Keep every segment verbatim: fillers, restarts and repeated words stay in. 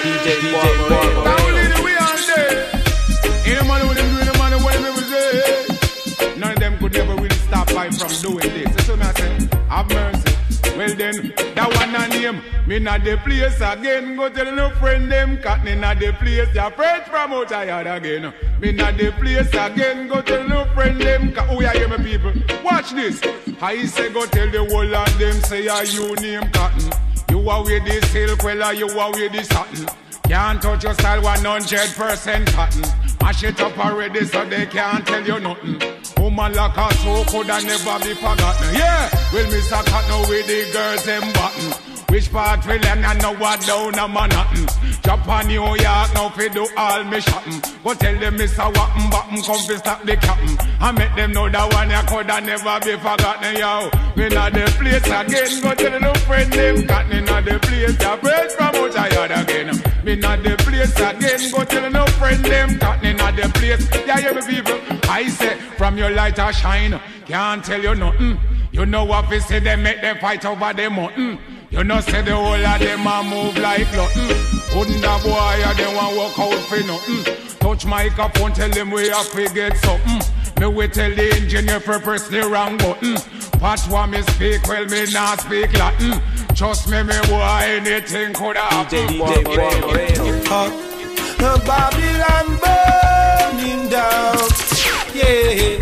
D J, D J, Boy. Now only the way all day. Ain't no matter what them doing, no matter what them ever say. None of them could ever really stop I from doing this. So I say, have mercy. Well then, that one a name. Me not the place again. Go tell no friend them cat me not the place. Your friend from out yard again. Me not the place again. Go tell no friend them cat. Oh yeah, hear me people. Watch this. I say go tell the whole of them say are you name cotton. You are with this silk, well you are with this satin. Can't touch your style one hundred percent cotton. Mash it up already so they can't tell you nothing. Woman like a so could I never be forgotten. Yeah, well Mister Cotton with the girls them button. Which part will end and know what down a Manhattan. Japan, New York, now fi do all me shopping. Go tell them Mister Wappen Bappen come fi stop the captain. I make them know that one ya could never be forgotten, yo. We not the place again. Go tell no friend them cotton not the place. Ya bread from out a yard again. Me not the place again. Go tell no friend them cotton not the place. Yeah, hear me people. I say from your light a shine. Can't tell you nothing. You know what we say they make them fight over the mountain. You know say the whole of them a move like nothing. Wouldn't that boy a them want walk out for nothing. Touch microphone, tell them we have to get something. Me we tell the engineer for press the wrong button. Patch what me speak, well me not speak Latin. Trust me, me boy, anything could happen. D J, D J, Boy. Uh, the Babylon burning down. Yeah,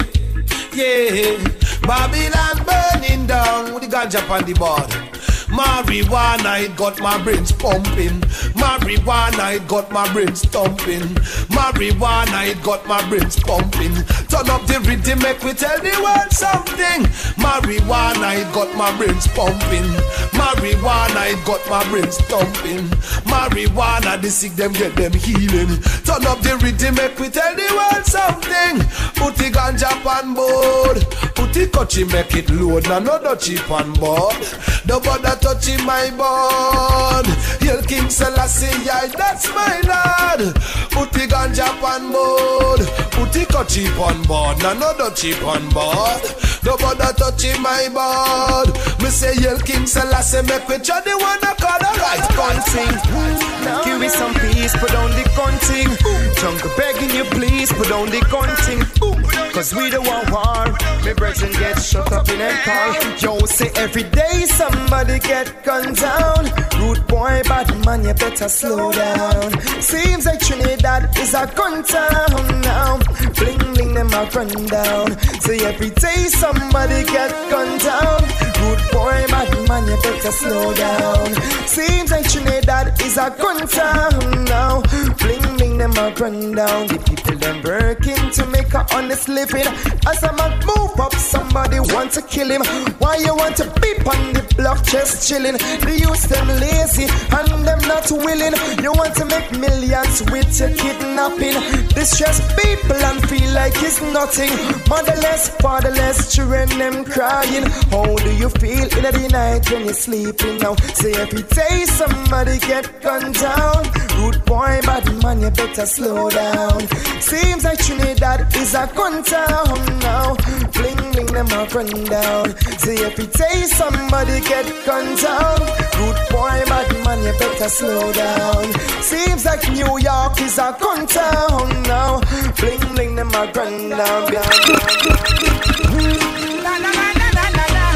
yeah. Babylon burning down with the ganja on the board. Marijuana, it got my brains pumping. Marijuana, it got my brains thumping. Marijuana, it got my brains pumping. Turn up the rhythm, make we tell the world something. Marijuana, it got my brains pumping. Marijuana, it got my brains thumping. Marijuana, the sick them get them healing. Turn up the rhythm, make we tell the world something. Put the ganja on board. Put the coachy, make it load. Now no no cheap on board. The bother touching my board. Hail King Selassie, yeah, that's my lord. Put the ganja on board. Put the coachy on board. Now no no cheap on board. The bother touching my board. Me say Hail King Selassie, make we try the one that call the right country. Give me some peace, put on the gunting. Jungle begging you please, put on the gunting. Cause we don't want war. My brethren get shut up in a car. Yo, say every day somebody get gunned down. Rude boy, bad man, you better slow down. Seems like Trinidad is a gun town now. Bling bling, them a run down. Say every day somebody get gunned down. Rude boy, bad man, you better slow down. Seems like Trinidad is a gun town now. Bling bling, them a run down. The people them working to make a honest living. As a man move up, somebody want to kill him. Why you want to beep on the block just chilling? The youth them lazy and them not willing. You want to make millions with your kidnapping. Distress people and feel like it's nothing. Motherless, fatherless, children them crying. How do you feel in the night when you're sleeping now? Say every day somebody get gunned down. Rude boy, bad man, you better slow down. Seems like Trinidad is a gun town now. Bling bling, them a run down. Say every day somebody get gunned down. Rude boy, bad man, you better slow down. Seems like New York is a gun town now. Bling bling, them a run down, down, down, down. La la la la la la la.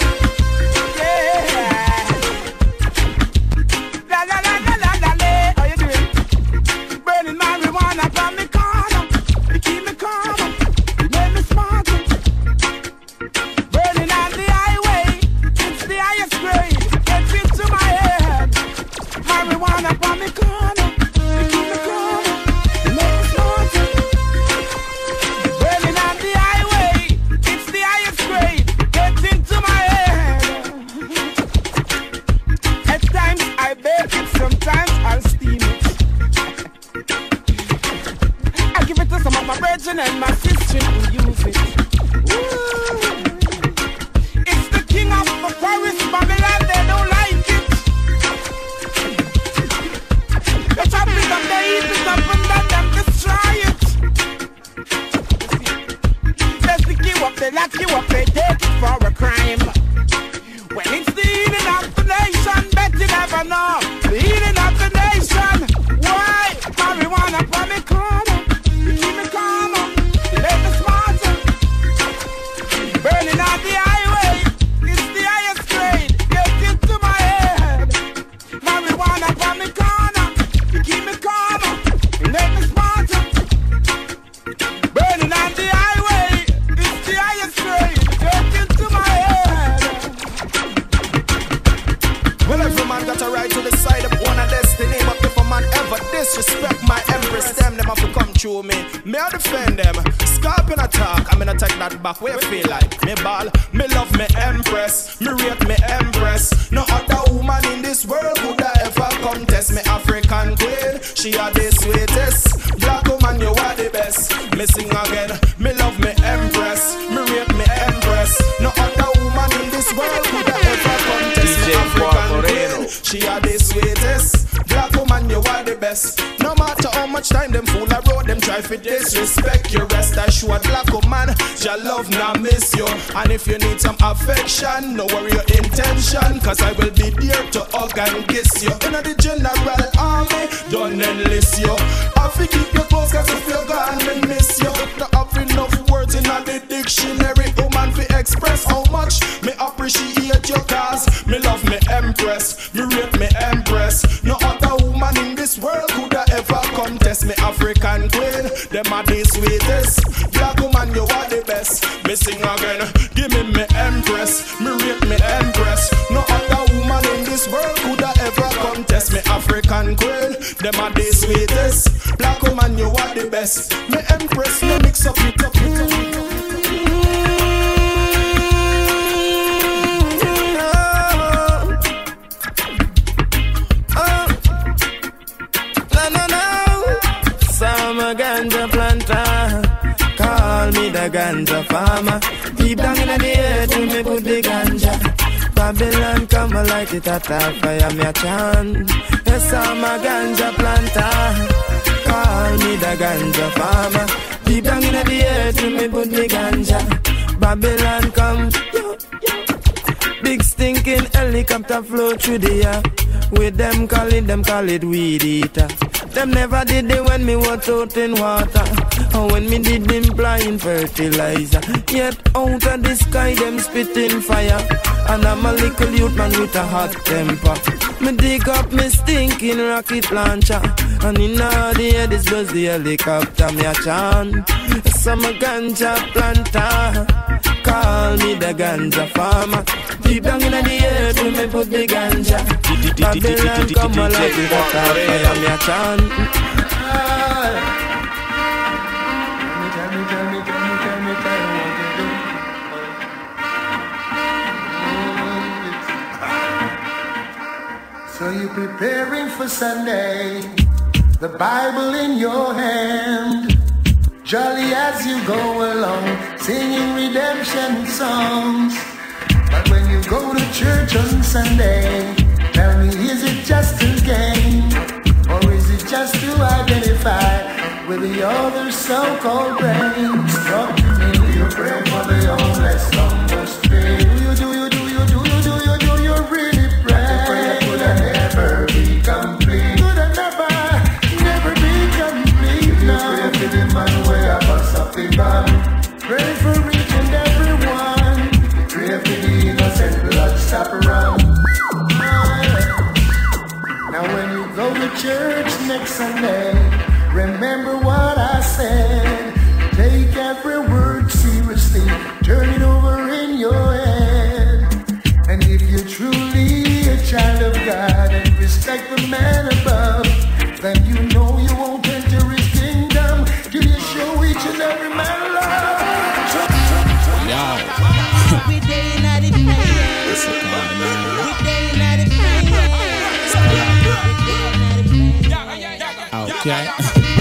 Yeah. La la la la la la la. How you doing? Burning marijuana from me corner. You keep me calm. You make me smart. Burning on the highway. It's the highest grade. Gets into my head. Marijuana from me corner. You keep me calm. You make me smart. Burning on the highway. It's the highest grade. Gets into my head. At times I bake it. Sometimes I'll steam it. I give it to some of my brethren and my sister who use it. Woo. It's the king of the forest, Babylon, they don't like it. They chop it up, they eat it up, and let them destroy it. They stick you up, they lock you up, they take it for a crime. When it's the healing of the nation, bet you never know. The healing of the nation. through me, me I defend them. Scorpion attack, I'm gonna take that back. Where you feel like me ball, me love me empress, me rate me empress. No other woman in this world could ever contest me African queen. She are the sweetest, black woman you are the best. Me sing again, me love me empress, me rate me empress. No other woman in this world could ever contest me African queen. She are the sweetest, black woman you are the best. No matter how much time them fool I wrote, them try for disrespect you. Rest assured, black woman, your love now miss you. And if you need some affection, no worry your intention, cause I will be there to hug and kiss you. In the general army, don't enlist you. I fi keep you close, cause if you're gone, me miss you. Not have enough words in the dictionary, woman fi express how much me appreciate your cause. Me love me empress, me rate me empress. No other woman in this world could ever contest me African queen. Them are the sweetest, black woman you are the best. Me sing again, give me me empress, me rate me empress. No other woman in this world could ever contest me African queen. Them are the sweetest, black woman you are the best. Me empress, me mix up it up, it up, it up. Ganja planter, call me the ganja farmer. Deep down in the earth, when me put the ganja. Babylon come and light it at a fire, me a chant. Yes, I'm a ganja planter, call me the ganja farmer. Deep down in the earth, when me put the ganja. Babylon come, yo, yo. Big stinking helicopter flow through the air. With them call it, them call it weed eater. Them never did it when me was out in water, or when me did them blind fertilizer. Yet out of the sky them spitting fire, and I'm a little youth man with a hot temper. Me dig up me stinking rocket launcher, and in all the air this was the helicopter me a chant. Some a ganja planter, call me the ganja farmer. Deep down in the earth when me put the ganja. Babylon come alive with a fire me a chant. Tell me, tell me, tell me, tell me, tell me what you do. So you're preparing for Sunday, the Bible in your hand, jolly as you go along, singing redemption songs. But when you go to church on Sunday, tell me, is it just a game, or is it just to identify with the other so-called brains? Talk to me. Do you pray for the homeless on the street? Do you, do you, do you, do you, do you, do you really pray? The prayer could never be complete. Could never, never be complete. Do you pray for the man who have us up the bomb? Pray for each and everyone. Pray for the innocent blood stop around. Now when you go to church next Sunday, remember what I said. Take every word seriously, turn it over in your head. And if you're truly a child of God and respect the man above, then you know you won't enter his kingdom till you show each and every man love. Yeah. We day in the place. We day in the place. Okay.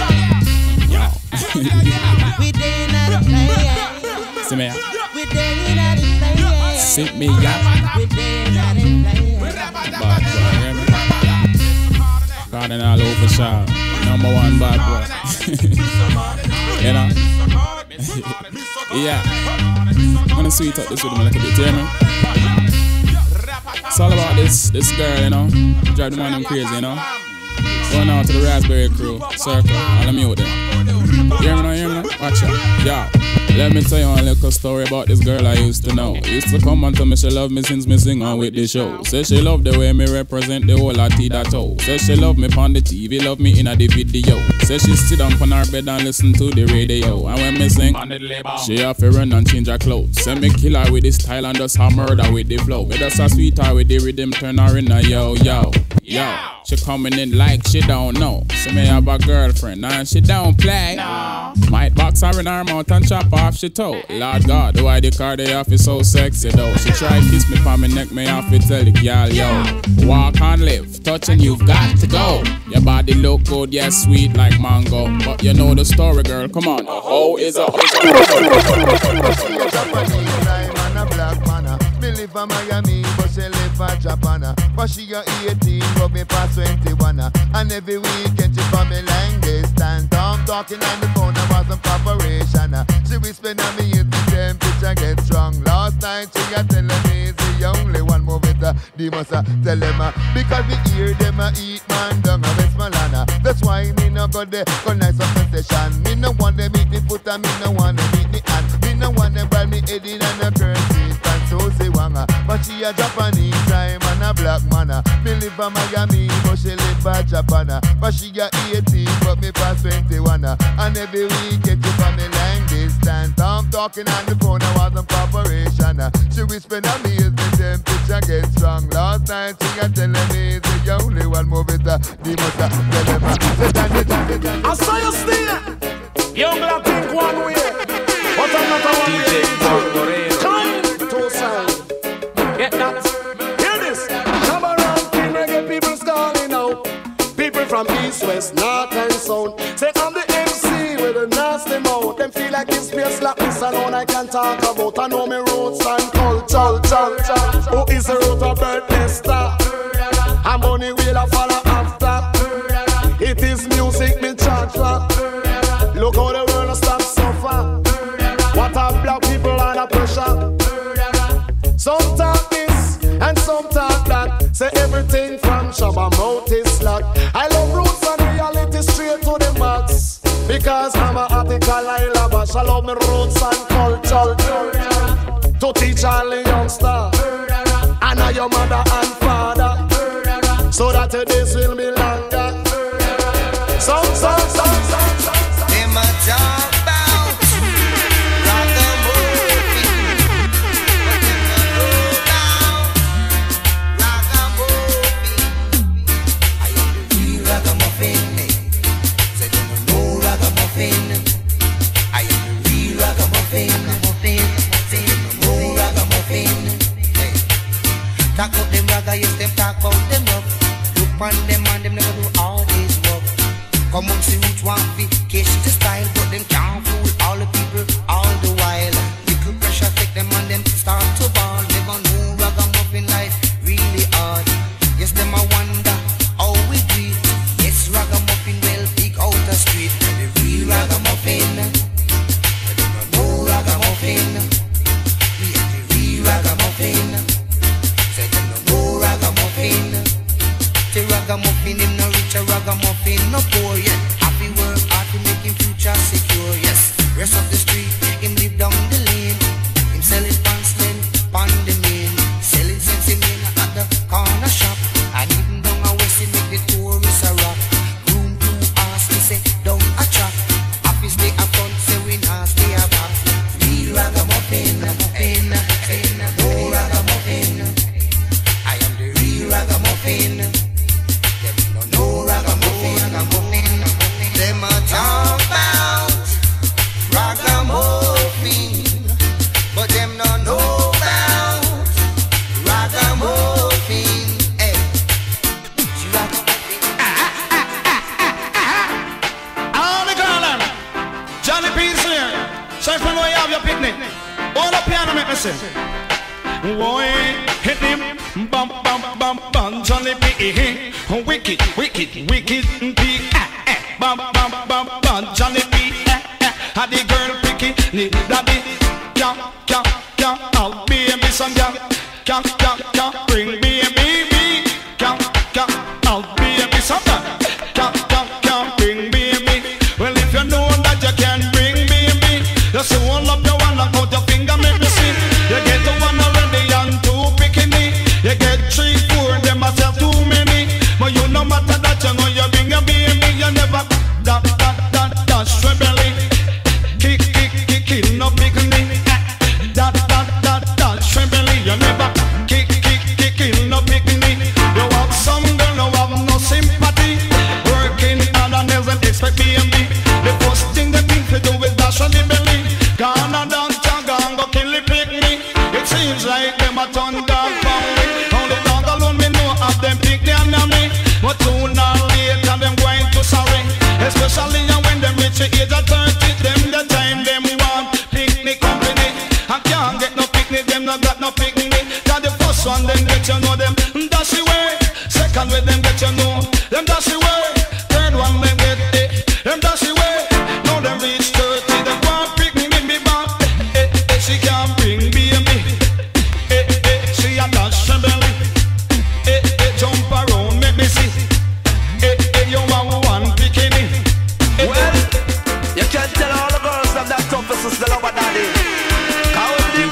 We day in the place. See me. We day in the place. See me, yeah. We day in the place. Bad boy, hear me? Cardinal Overshaw, number one bad boy. You know? Yeah. I'm gonna sweet up this with him a little bit, you know? It's all about this this girl, you know? Drive the man them crazy, you know? Going out to the Raspberry Crew, Circle, all of me out there. You hear me now, you hear me now? Watch out. Yeah. Let me tell you a little story about this girl I used to know. Used to come and tell me she love me since me sing on with the show. Say she love the way me represent the whole of Tida Toe. Say she love me on the T V, love me in a the video. Say she sit down on her bed and listen to the radio. And when me sing, she have to run and change her clothes. Say me kill her with the style and just her murder with the flow. With us a sweetheart with the rhythm, turn her in a yo yo yo. She coming in like she don't know. So me have a girlfriend and she don't play. No. Might box her in her mouth and chop off she toe. Lord God, why the car they off is so sexy though. She try kiss me on my neck, me off it tell the girl yo. Walk and live, touching you've got to go. Your body look good, yeah sweet like mango. But you know the story girl, come on. A hoe is a hoe. Me live in Miami, but she live in Japan. But she a eighteen, but me past twenty-one. And every weekend she from me long distance. I'm talking on the phone about some preparation. She whispering at me if the temperature gets strong. Last night she a telling me it's the only one move it. They must uh, tell them uh, because we hear them uh, eat man down a Westmalana. That's why me no go there, go nice up the session. Me no want them eat the foot and me no want them eat the hand. Me no want them bite me head in and a currency. Susie Wanga, but she a Japanese time and a black man. Me live in Miami, but she live in Japan. But she a eighteen, but me past twenty-one. And every weekend she from me long distance. I'm talking on the phone, I was on corporation. She whispering at me as the temperature gets strong. Last night she a telling me it's the only one move it. The must tell them. I saw you still. Young black think one way, but I'm not a one way. D J Borboreo. Get that. Hear this. Come around, king reggae people's calling out. People from east, west, north and south. Say I'm the M C with a nasty mouth. Them feel like this place like this alone I can talk about. I know me roots and culture. Who is the root of birthday star? I'm only will I follow after. It is music me charge for. Look how the world stop suffer. What are black people under pressure? Some talk this and some talk that. Say everything from Shabba mouth is slack. I love roots and reality straight to the max. Because I'm a article I love. I love me roots and culture. To teach all the youngster. And know your mother and father. So that the days will be longer. Some, some, some, some, some. Them a talk about ragamuffin, but them no know about ragamuffin. I am the real ragamuffin. Say them no know ragamuffin. I am the real ragamuffin. Say them no know ragamuffin. Hey. Talk about them raga, yes them talk about them rough. Look on them and them never do all this work. Come on, see which one fit catch the style, but them can't fool all the people all the while. Little pressure take them and them start to ball. Never know ragamuffin life really hard. Yes, them a wonder how we do it. Yes, ragamuffin well big out the street. The real ragamuffin. They don't know ragamuffin. We are the real ragamuffin. Say them don't know ragamuffin. The ragamuffin him no rich, a ragamuffin no poor yet. Happy work hard to make him future secure. Yes, rest of the street him live down the lane. Him selling pants then pon the main. Selling sense him in at the corner shop. And even down a west he make the tourists a rock. Room two ass he say down a trap. Happy stay a front say we not stay a back. Real ragamuffin, muffin, no ragamuffin. I am the real ragamuffin. No ragamuffin, ragamuffin, them a talk about ragamuffin, but them no know about ragamuffin. Hey, she ragamuffin. All the girl, Johnny P's here. Chef, I know you have your picnic. All the piano make me sing. Boy, hit him, bum bum bum bum, Johnny P. Wicked, wicked, wicked P. Bum bum bum bum, Johnny P. Had the girl picky, the daddy, can can can, I'll baby some can can can can, bring baby me, can can, I'll baby some can can can, bring baby. Well if you know that you can bring baby, just hold up your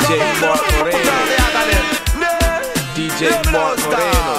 J Mark Moreno. D J Mark Moreno.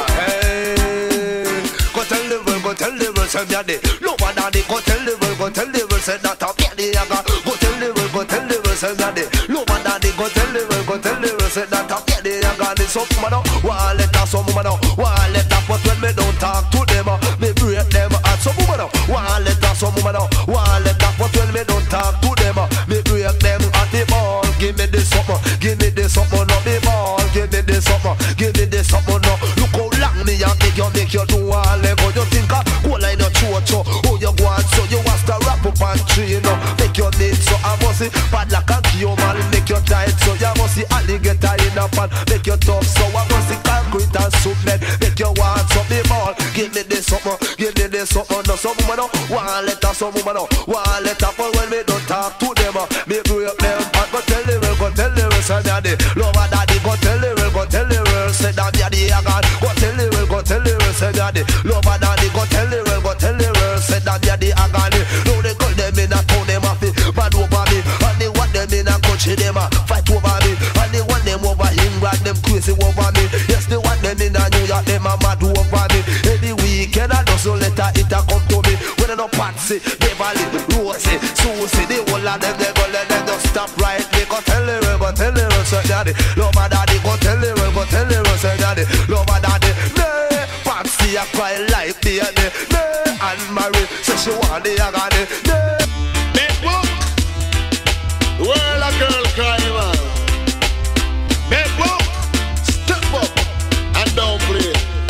Go tell the world, go tell the world, say daddy. No one daddy, go tell the world, go tell the world, say that I'm daddy. Go tell the world, go tell the world, say daddy. No one daddy, go tell the world, go tell the world, say that I'm daddy. I got this up, man. Why let that some woman know? Why let that but when me don't talk to them, me break them at some woman. Why let that some woman know? Why let that but when me don't talk to them, me break them at the ball. Give me this something, give me this something, not the ball. Give me this something, give me this something, no. Look how long me a make you make you do all. Go you think a whole line of chocho. Oh you go on so you want to wrap up and train no. Make your need so I must see bad like a human. Make your tight so you must see alligator in a pan. Make your tough so I must see concrete and cement. Make your want some the ball. Give me this something, give me this something. No some woman no, one letter some woman no, one letter for when me don't talk to them. Me break them and go tell the world, go tell the world say daddy. Love a daddy, go tell the world, go tell the world say that daddy I got. Go tell the world, go tell the world say daddy. Love a daddy, go tell the world, go tell the world say that daddy I got. No they call them in a town them off bad over me. And they want them in a country them a fight over me. And they want them over England, them crazy over me. Yes they want them in a New York, them a mad over me. Every weekend I just don't let it a come to me. When I no Patsy, Beverly, Rosie, Susie, the whole of them they go let them just stop right. They go tell the world, go tell the world say daddy. Love a daddy, go tell the world, go tell the world say daddy. Love a daddy, nah. Patsy a cry like me and nah. And Marie says she want the agony, nah. Bedbook, world a girl cry man. Bedbook, step up and don't play.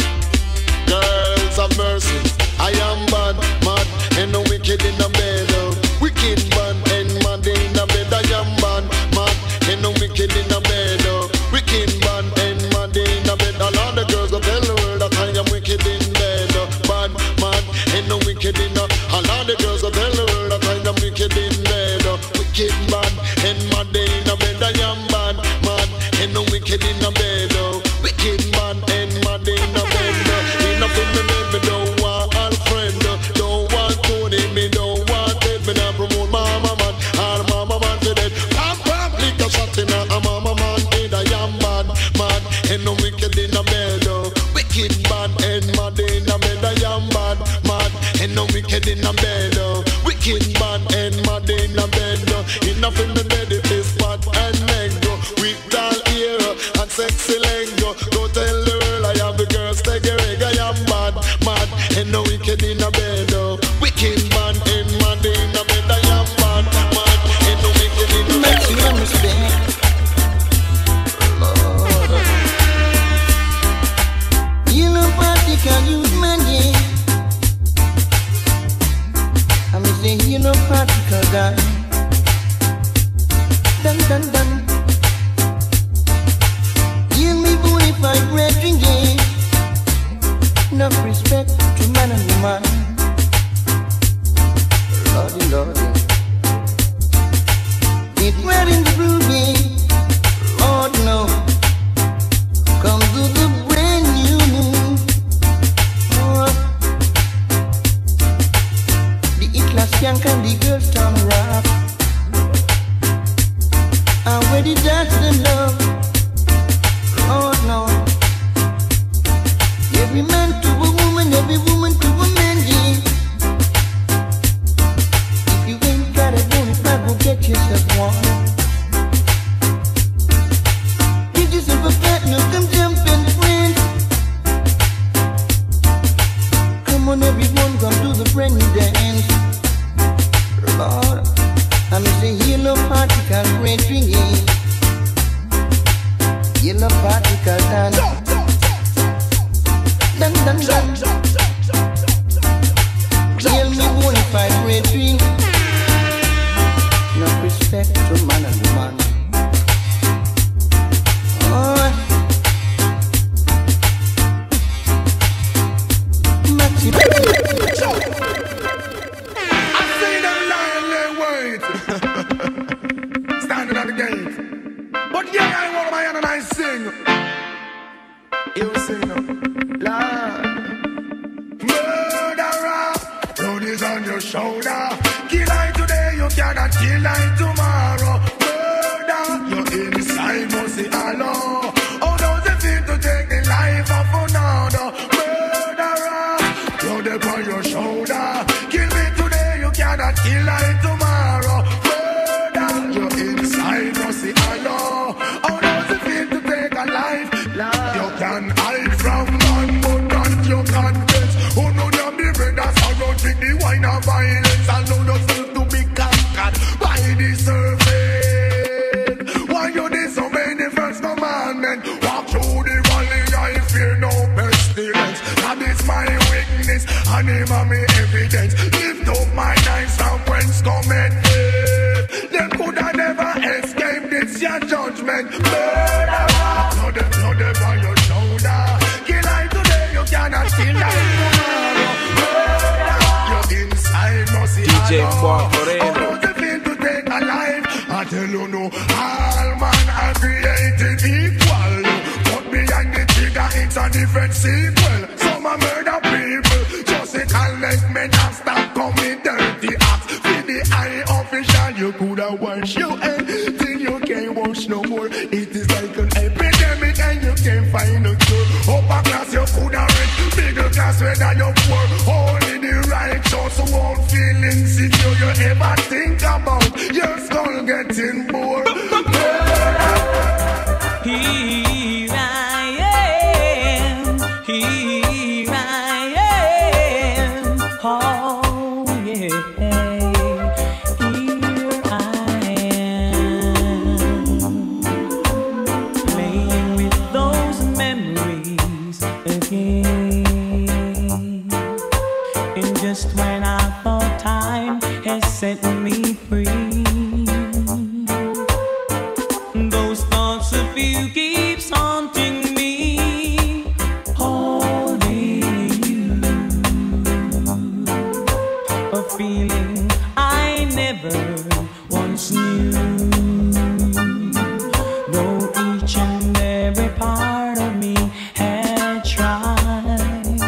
Girls of mercy, I am bad, mad, and no wicked in the bed. Wicked bad and mad in the bed. I am bad, mad, and no wicked in the bed. Wicked bad and mad in the bed. All of the girls of the world that I am wicked in bed. Bad, mad, and no wicked in the. All of the girls of the world that I am wicked in bed. Wicked bad and mad in the bed. I am bad, mad, and no wicked in the bed. Wicked bad and mad in the bed. Enough in the bed, me don't want all friend. Don't want Tony, me don't want it. Me not promote mama man, all mama man to dead. Pam pam, lick a shot in a mama man. And I am bad, mad, and no wicked in the bed. Wicked bad and mad in the bed. I am bad, mad, and no wicked in the bed. Wicked bad and mad in the bed. Enough in the bed, it is fat and mango. With tall ear and sexy leg. Go tell the world I have the girls take a reg. I am bad, mad, and no wicked in the bed. Wicked bad and mad in the bed. I am bad, mad, and no wicked in the bed. Make you respect. You know practical youth man, yeah. I mean say you know practical guy. Dun dun dun. You me bonafide brethren, yeah. Enough respect to man and woman. Lordy, Lordy. It wearing the blue, yeah. Lord no. Come to the brand new moon. Oh. The E-class young and the girls turn rock. And where the dance the love. Oh no. Every man to a woman, every woman to a man, yeah. If you ain't got a bonafide, go get yourself one. Get yourself a partner, come jump and friend. Come on everyone, come do the brand new dance. Lord, I'm say yellow particle red ringing. Yellow particle dance. Dun dun dun. Yell me bonafide red ring. No respect to man and woman. Oh, Maxi. I see them lying there wait. Standing at the gate. But yeah, I want my hand and I sing. You sing now. Lord. Murderer, load is on your shoulder. Kill I today, you cannot kill I tomorrow. Murder, you're inside mercy alone. How does it feel to take the life of another murderer? Blood upon your shoulder. Kill me today, you cannot kill I tomorrow. Murder, you're inside mercy alone. How does it feel to take a life? You can hide from none, but not your conscience. Oh no, you're the brother, sorrow, drink the wine of violence. Allow yourself to be conquered by the serpent. Why you disobey the first commandment? Walk through the valley, I fear no pestilence. That is my weakness, and him and me evidence. Lift up my eyes from whence cometh death. They could have never escaped this your judgment. Murderer, blood, blood upon your shoulder. Kill I today, you cannot kill I tomorrow. Murderer, you're inside mercy. D J Moreno. How does it feel to take a life? I tell you no, all man are created equal. But behind the trigger, it's a different sequel. Some are murder people, just a collect me not stop coming dirty acts. With the eye official, you could have washed your head till you can't wash no more. It is like an epidemic and you can't find a cure. Upper class you could have rich, middle class whether you're poor. Only the righteous who won't feel insecure. You ever think about your skull getting bored? Here I am, here I am, oh yeah, here I am, playing with those memories again, and just when I thought time has set me free, those thoughts of you keeps haunting me, holding you, a feeling I never once knew, though each and every part of me had tried,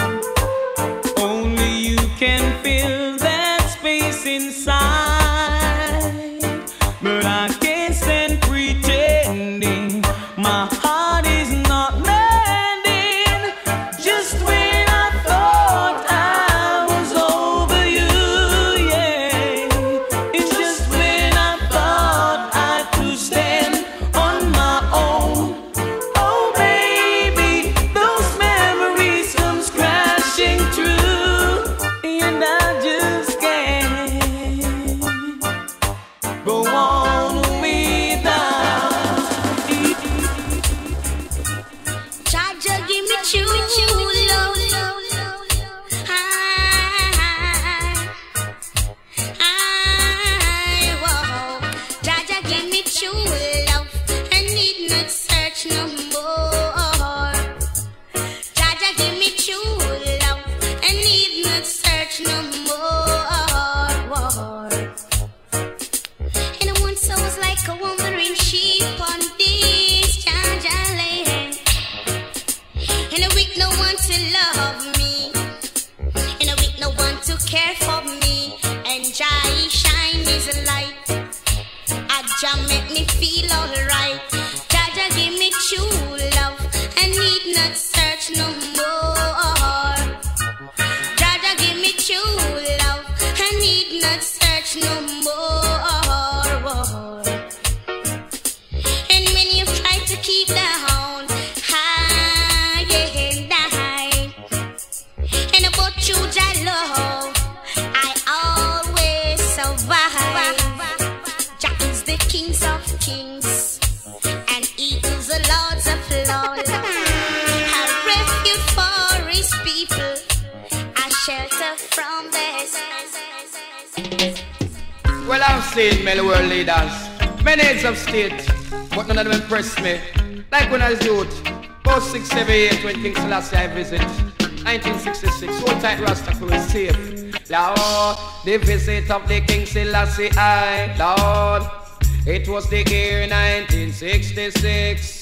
only you can fill that space inside, but I can't stand pretending my heart is not mending. Just when I thought I was over you, yeah, it's just when I thought I could stand on my own. Oh baby, those memories come crashing through, and I just can't go on without. Jaja, give me true love. I, I, whoa. Jaja, give me true love. I need not search no more. Jaja, give me true love. I need not search no more. And I want souls like a wandering sheep on this Jaja land. And I weak no one to love me, and I weak no one to care for me. And Jai shine his light. Jah make me feel alright. Jaja give me true love. I need not search no more. Jaja give me true love. I need not search no more. And when you try to keep down high and high, and about you, Jah love, I always survive. Jah is the kings of kings, and he is the lords of lords. A refuge for his people, a shelter from the sun. Well, I've seen many world leaders, many heads of state, but none of them impressed me. Like when I was youth, about six, seven, eight, when King Selassie I visit, nineteen sixty-six, so tight Rasta for safe. Lord, the visit of the King Selassie I, Lord, it was the year nineteen sixty-six,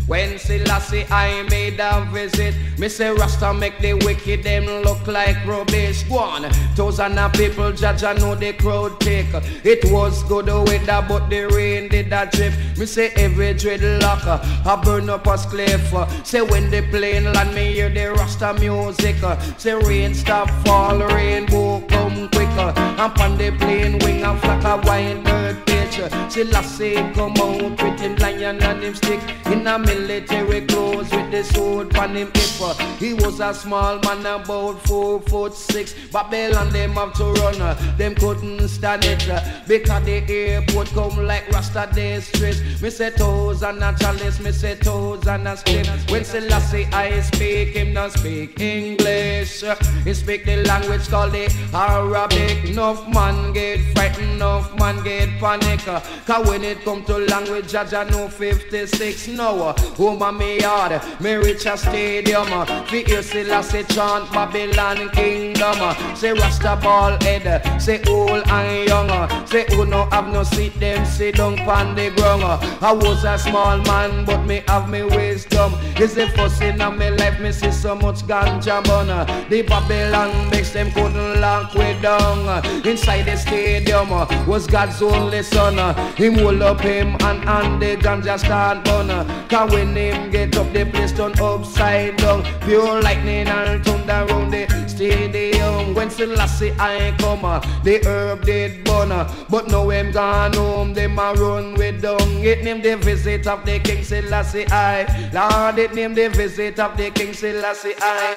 When Selassie I made a visit, me say Rasta make the wicked them look like rubbish. Go on, thousand of people judge I know the crowd take. It was good weather but the rain did a drip. Me say every dreadlock I burn up a cliff. Say when the plane land me hear the Rasta music. Say rain stop fall, rainbow come quicker. And on the plane wing and flock a white bird pitch. Selassie come out with him lion and him stick in a military clothes with the sword on him hip. He was a small man about four foot six. Babylon them have to run, them couldn't stand it because the airport come like Rasta distress. Me say toes and a chalice, me say toes and a stick. When Selassie I speak, him not speak English. He speak the language called the Arabic. Enough man get frightened, enough man get panic. Cause when it come to language, judge I know fifty-six now. Home of me yard, me reach a stadium. Fi hear Selassie chant Babylon kingdom. Say Rasta ball head, say old and young. Say who no have no seat, them sit down pon the ground. I was a small man, but me have me wisdom. Is the first in of me life, me see so much ganja bun. The Babylon makes them couldn't lock way down. Inside the stadium was God's only son. Him hold up him and and the ganja start burn. Cause when him get up the place turn upside down. Pure lightning and thunder round the stadium. When Selassie I come, the herb did burn. But now him gone home, them a run with dung. It name the visit of the King Selassie I. Lord, it name the visit of the King Selassie I.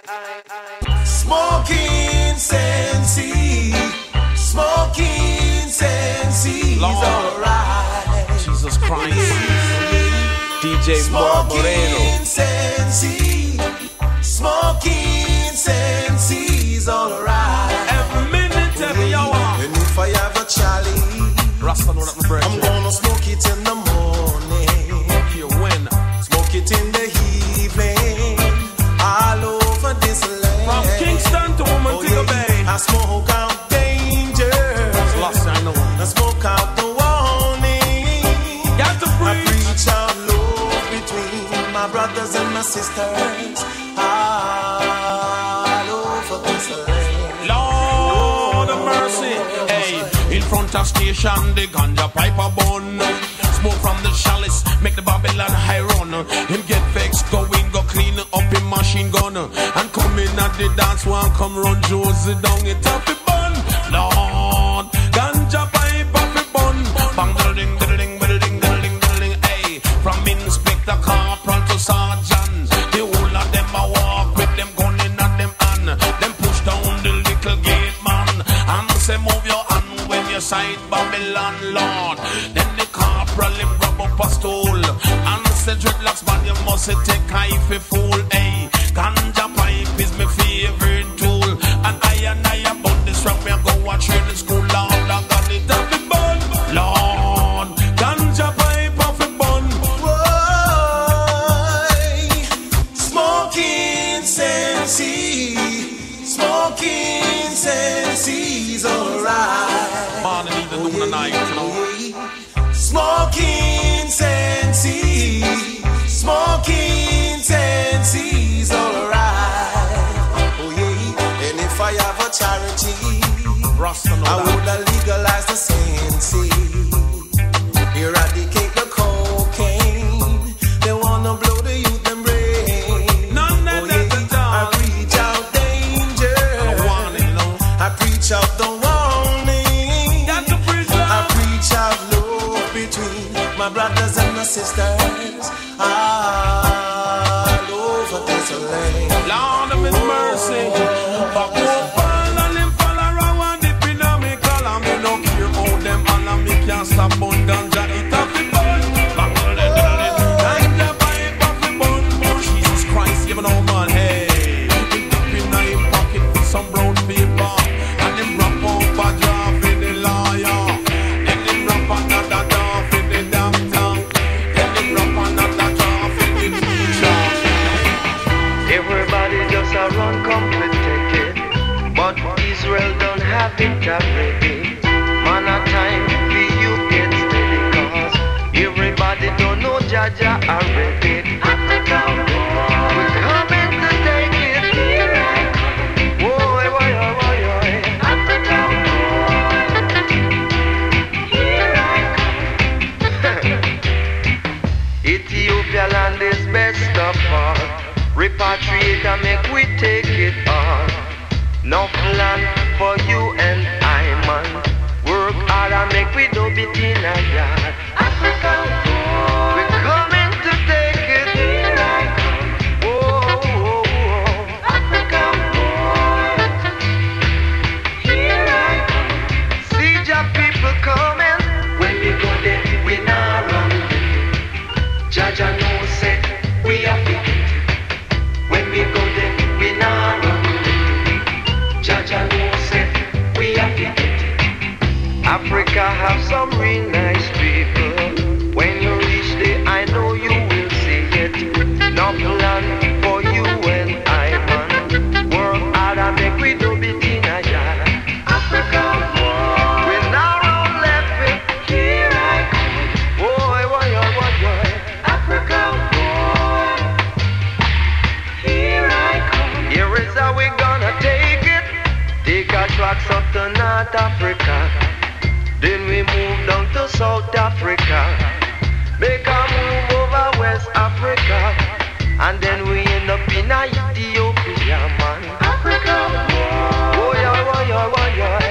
Smoking sensi, smoking sensi is alright. Jesus Christ, D J Moreno. Smoking sensi, smoking sensi is alright. Every minute, every hour. And if I have a Charlie, Rasta know that my bread. I'm gonna smoke it in the morning. You win. Smoke it in the evening. All over this land. From Kingston to Montego Bay. I smoke out danger. Lost, I know. I smoke out the warning. Got to preach. I preach out love between my brothers and my sisters. All over this land. Lord of mercy. Hey, in front of station, the ganja pipe a bun. Smoke from the chalice, make the Babylon high run. Him get vexed, go in, go clean up him machine gun. And come in at the dance one, come run Josie down it off the bun. Lord, ganja pipe off the bun. Bang diddling, diddling, diddling, diddling, diddling. Hey, from Inspector Corporal to Sergeant, the whole of them a walk with them gun in at them hand. Them push down the little gate man and say move your hand when you sight Babylon, Lord. Then the corporal him grab up a stool and say dreadlocks man you must take high for fool. Hey, ganja pipe is my favorite tool, and I and I am on this rock me I go watch training school. Lord, I got it off the bun. Lord, ganja pipe off the bun. Boy, smoking sensi, smoking sensi's alright. Morning, even noon and night, you know. Smoking sensi, smoking sensi's alright. Oh yeah, and if I have a charity, Rasta know I that. would legalize the sensi, eradicate the cocaine. They wanna blow the youth and brain. None of Oh that, yeah, that, I preach out danger. I want it, you know. I preach out the warning. Got to preach I love. preach out love between my brothers and my sisters all over this land. Lord of his mercy. But open and him fall around and dip in a me column. Me no care about them all and me can't stop on ganja. It off the bun. Ganja pipe off the bun. Jesus Christ, give it all man. Hey, he dip in a him pocket with some brown paper and him wrap up a jar for the lawyer. Then him wrap another jar for the doctor. Then him wrap another jar for the teacher. Everybody just a run come to take it, but Israel don't have it already. Man a time for you get steady, cause everybody don't know Jaja already. Africa have some real nice people. When you reach there, I know you will see it. No plan for you and I, man. Work hard and make we do it in a yard. Africa, boy. We're now on left it. Here I come. Boy, boy, boy, boy, boy. Africa, boy. Here I come. Here is how we gonna take it. Take our tracks up to North Africa. Then we move down to South Africa. Make a move over West Africa. And then we end up in Ethiopia, man. Africa, boy, boy, boy, boy, boy.